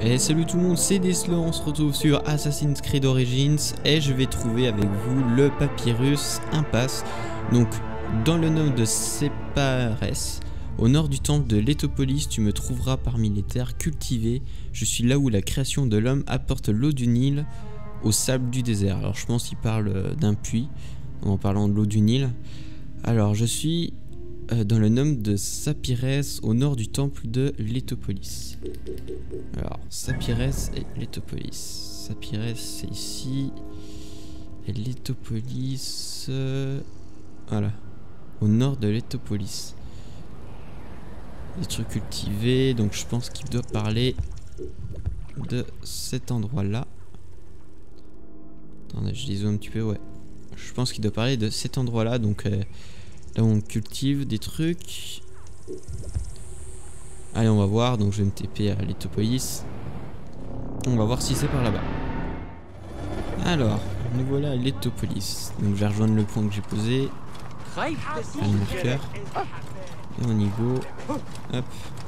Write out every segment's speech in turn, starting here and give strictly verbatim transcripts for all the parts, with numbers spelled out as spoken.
Et salut tout le monde, c'est Deslo, on se retrouve sur Assassin's Creed Origins et je vais trouver avec vous le papyrus Impasse, donc dans le nom de Séparès, au nord du temple de Létopolis. Tu me trouveras parmi les terres cultivées, je suis là où la création de l'homme apporte l'eau du Nil au sable du désert. Alors je pense qu'il parle d'un puits en parlant de l'eau du Nil. Alors je suis dans le nom de Sapirès, au nord du temple de Létopolis. Alors, Sapirès et Létopolis. Sapirès, c'est ici. Et Létopolis... Euh, voilà. Au nord de Létopolis. Des trucs cultivés, donc je pense qu'il doit parler de cet endroit-là. Attendez, je dis un petit peu, ouais. Je pense qu'il doit parler de cet endroit-là, donc... Euh, là où on cultive des trucs. Allez, on va voir. Donc je vais me T P à Létopolis. On va voir si c'est par là-bas. Alors, nous voilà à Létopolis. Donc je vais rejoindre le point que j'ai posé. Un marqueur. Et on y go. Hop.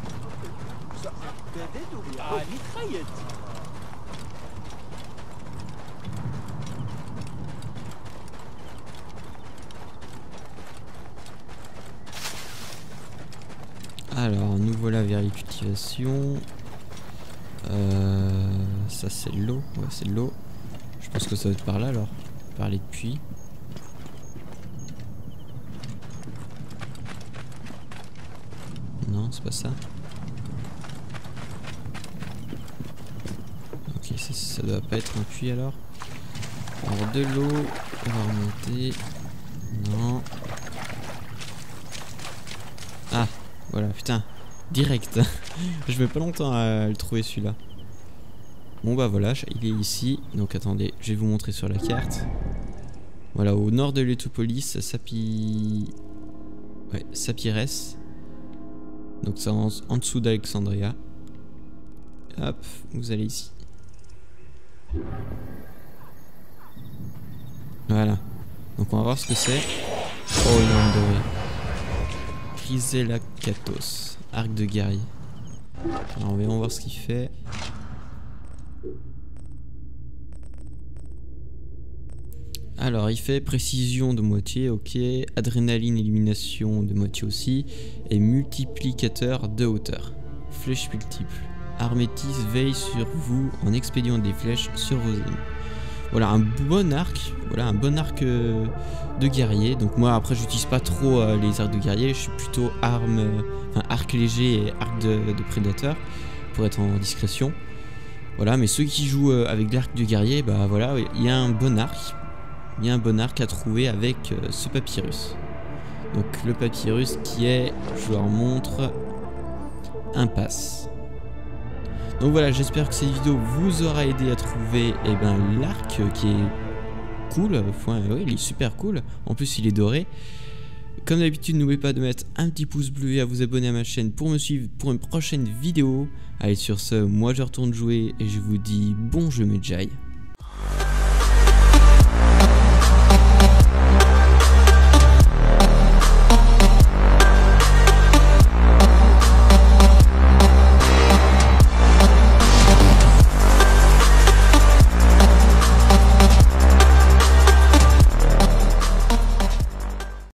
Alors, nous voilà vers les cultivations. Euh, ça c'est l'eau. Ouais, c'est l'eau. Je pense que ça va être par là alors. Par les puits. Non, c'est pas ça. Ok, ça, ça doit pas être un puits alors. Alors de l'eau. On va remonter. Non. Ah. Voilà, putain, direct. Je mets pas longtemps à le trouver celui-là. Bon bah voilà, il est ici. Donc attendez, je vais vous montrer sur la carte. Voilà, au nord de Létopolis, Sapi... Ouais, Sapirès. Donc c'est en, en dessous d'Alexandria. Hop, vous allez ici. Voilà. Donc on va voir ce que c'est. Oh, il est en doré. Chryselakatos, arc de guerrier. Alors on va voir ce qu'il fait. Alors il fait précision de moitié, ok. Adrénaline, élimination de moitié aussi. Et multiplicateur de hauteur. Flèche multiple. Armétis veille sur vous en expédiant des flèches sur vos ennemis. Voilà, un bon arc, voilà un bon arc euh, de guerrier. Donc moi après j'utilise pas trop euh, les arcs de guerrier, je suis plutôt arme, euh, enfin arc léger et arc de, de prédateur pour être en discrétion. Voilà, mais ceux qui jouent euh, avec l'arc de guerrier, bah voilà, il y a un bon arc, il y a un bon arc à trouver avec euh, ce papyrus. Donc le papyrus qui est, je vous en montre, Impasse. Donc voilà, j'espère que cette vidéo vous aura aidé à trouver eh ben, l'arc qui est cool. Enfin, oui, il est super cool. En plus, il est doré. Comme d'habitude, n'oubliez pas de mettre un petit pouce bleu et à vous abonner à ma chaîne pour me suivre pour une prochaine vidéo. Allez, sur ce, moi je retourne jouer et je vous dis bon jeu Medjay.